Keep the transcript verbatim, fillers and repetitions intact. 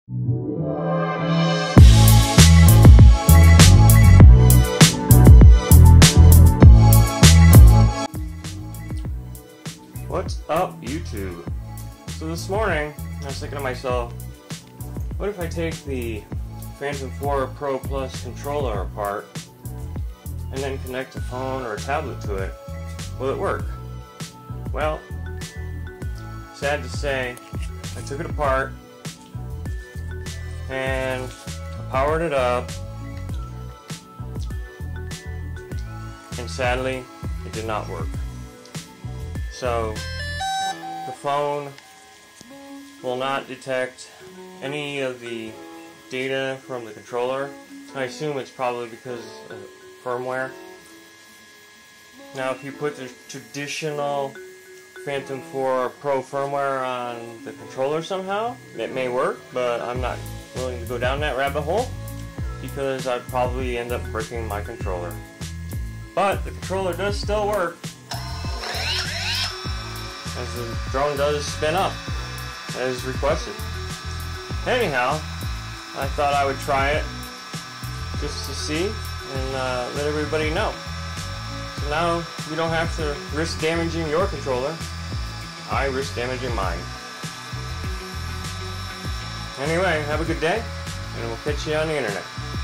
What's up, YouTube? So this morning, I was thinking to myself, what if I take the Phantom four Pro Plus controller apart and then connect a phone or a tablet to it? Will it work? Well, sad to say, I took it apart and I powered it up, and sadly, it did not work. So, the phone will not detect any of the data from the controller. I assume it's probably because of firmware. Now, if you put the traditional Phantom four Pro firmware on the controller somehow, it may work, but I'm not willing to go down that rabbit hole because I'd probably end up breaking my controller. But the controller does still work, as the drone does spin up as requested. Anyhow, I thought I would try it just to see and uh, let everybody know. So now you don't have to risk damaging your controller. I risk damaging mine. Anyway, have a good day, and we'll catch you on the internet.